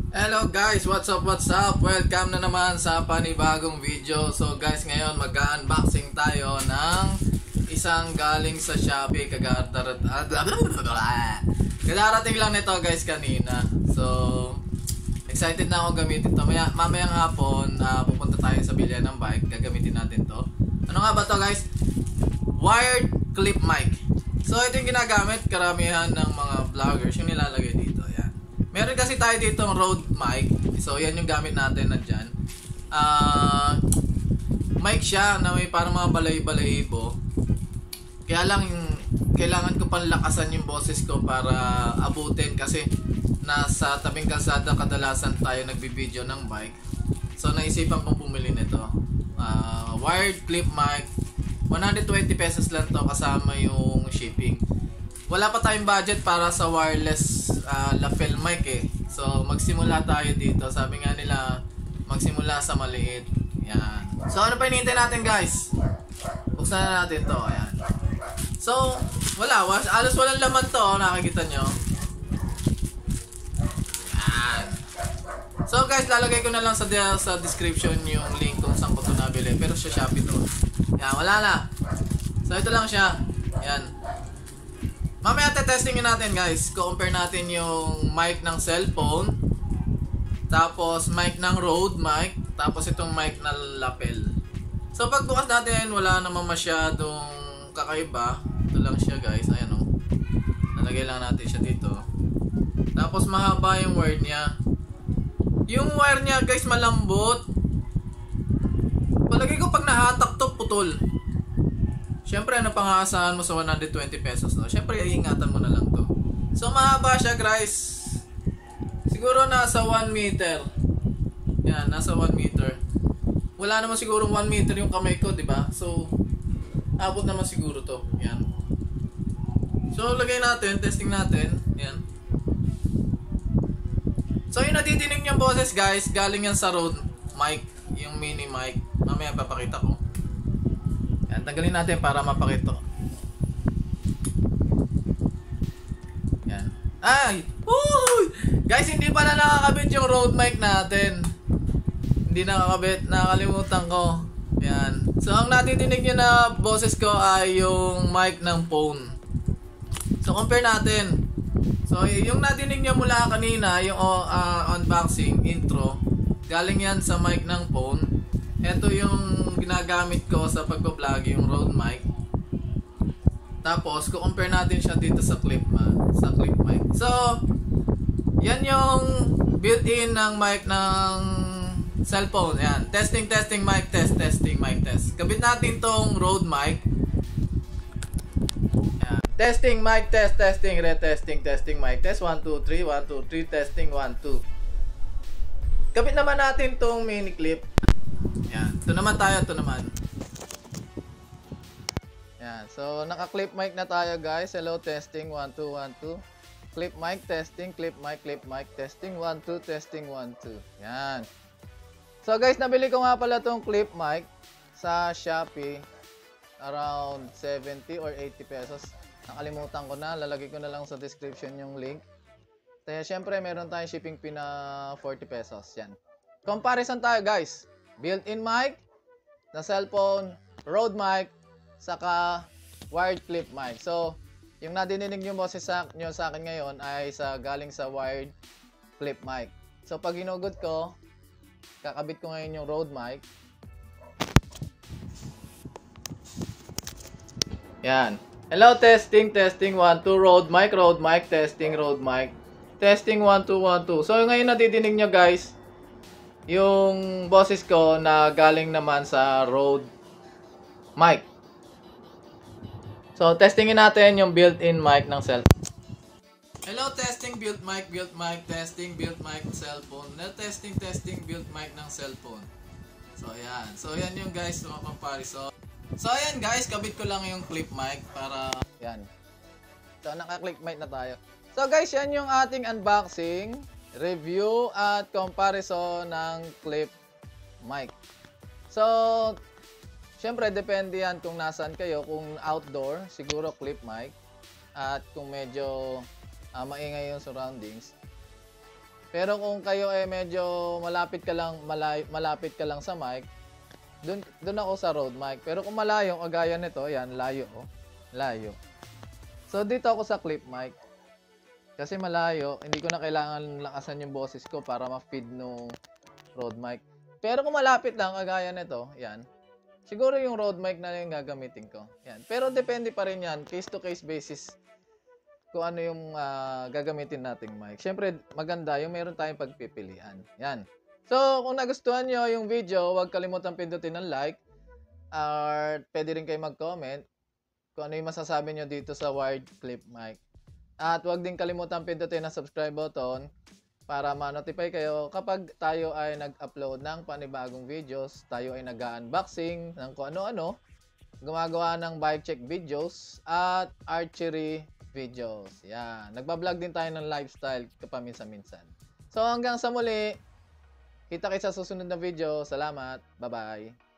Hello guys, what's up, what's up? Welcome na naman sa panibagong video. So guys, ngayon mag-unboxing tayo ng isang galing sa Shopee. Kadarating lang nito guys kanina. So excited na ako gamitin to. Mamayang hapon pupunta tayo sa bilya ng bike. Gagamitin natin to. Ano nga ba to guys? Wired clip mic. So ito yung ginagamit karamihan ng mga vloggers, yung nilalagay dito. Yan. Meron kasi tayo ditong Rode mic. So yan yung gamit natin na dyan. Mic siya na may parang mga balay-balayibo. Kaya lang kailangan ko pang lakasan yung boses ko para abutin kasi nasa tabing kalsada kadalasan tayo nagbibideo ng bike. So naisipan kong bumili nito. Wired clip mic. 120 pesos lang to kasama yung shipping. Wala pa tayong budget para sa wireless lapel mic eh. So magsimula tayo dito. Sabi nga nila magsimula sa maliit. Yan. So ano pa hinihintay natin guys? Buksan na natin to. Ayan. So wala. Alos walang laman to. Nakikita nyo. Yan. So guys, lalagay ko na lang sa description yung link kung saan ko ito nabili. Pero sa Shopee to. Yan, wala na. So ito lang siya. Yan. Mamaya testingin natin guys. Compare natin yung mic ng cellphone. Tapos mic ng Rode mic. Tapos itong mic na lapel. So pagbukas natin, wala namang masyadong kakaiba. Ito lang siya guys. Ayan o. Nalagay lang natin siya dito. Tapos mahaba yung wire niya. Yung wire niya guys malambot. Palagay ko pag nahatak to putol. Siyempre ano pang aasahan mo sa 120 pesos no? Siyempre iingatan mo na lang to. So mahaba siya guys. Siguro nasa 1 meter. Yan, nasa 1 meter. Wala naman siguro 1 meter yung kamay ko, di ba? So abot naman siguro to. Yan. So lagay natin, testing natin. Yan. So yung natidinig niyang boses guys, galing yan sa Rode mic, yung mini mic. Mamaya papakita ko. Yan, tanggalin natin para mapakita. Yan. Ay! Woo! Guys, hindi pala nakakabit yung Rode mic natin. Hindi nakakabit. Nakakalimutan ko. Yan. So, ang natidinig nyo na boses ko ay yung mic ng phone. So, compare natin. So, yung natinig nyo mula kanina, yung unboxing, intro, galing yan sa mic ng phone. Ito yung ginagamit ko sa pagpa-vlog, yung Rode mic. Tapos, compare natin siya dito sa clip mic. So, yan yung built-in ng mic ng cellphone. Yan. Testing, mic test, testing, mic test. Kabit natin tong Rode mic. Yan. Testing, mic test, testing, retesting, testing, mic test. 1, 2, 3, 1, 2, 3, testing, 1, 2. Kabit naman natin tong mini clip. Yan. Ito naman tayo. Ito naman. Yan. So, naka-clip mic na tayo guys. Hello, testing. 1, 2, 1, 2. Clip mic, testing. Clip mic, testing. 1, 2, testing. 1, 2. Yan. So, guys, nabili ko nga pala tong clip mic sa Shopee. Around 70 or 80 pesos. Nakalimutan ko na. Lalagay ko na lang sa description yung link. Kaya, syempre, meron tayong shipping fee na 40 pesos. Yan. Comparison tayo guys. Built-in mic na cellphone, Rode mic, saka wired clip mic. So, yung nadidinig yung boses nyo sa akin ngayon ay galing sa wired clip mic. So, pag hinugod ko, kakabit ko ngayon yung Rode mic. Yan. Hello, testing, 1, 2, Rode mic, testing, Rode mic. Testing, 1, 2, 1, 2. So, ngayon nadidinig nyo guys, yung boses ko na galing naman sa Rode mic. So, testingin natin yung built-in mic ng cellphone. Hello, testing, built mic, testing, built mic, cellphone. Hello, testing, built mic ng cellphone. So, ayan. So, ayan yung guys, mga comparison. So, ayan guys, kabit ko lang yung clip mic para, yan. So, naka-clip mic na tayo. So, guys, yan yung ating unboxing, review at comparison ng clip mic. So, syempre depende yan kung nasaan kayo. Kung outdoor, siguro clip mic. At kung medyo maingay yung surroundings, Pero kung kayo medyo malapit ka lang sa mic, dun ako sa Rode mic. Pero kung malayo, kagaya nito, yan, layo, oh. Layo. So, dito ako sa clip mic. Kasi malayo, hindi ko na kailangan lakasan yung boses ko para ma-feed nung Rode mic. Pero kung malapit lang, kagaya nito, yan. Siguro yung Rode mic na yung gagamitin ko. Yan. Pero depende pa rin yan, case to case basis kung ano yung gagamitin nating mic. Siyempre, maganda yung meron tayong pagpipilian. Yan. So, kung nagustuhan nyo yung video, huwag kalimutan pindutin ng like. Or pwede rin kayo mag-comment kung ano yung masasabi nyo dito sa wired clip mic. At huwag din kalimutan pindutin ang subscribe button para ma-notify kayo kapag tayo ay nag-upload ng panibagong videos. Tayo ay nag-unboxing ng kung ano-ano, gumagawa ng bike check videos at archery videos. Yan. Nagbablog din tayo ng lifestyle kapaminsan-minsan. So hanggang sa muli, kita kayo sa susunod na video. Salamat. Bye-bye.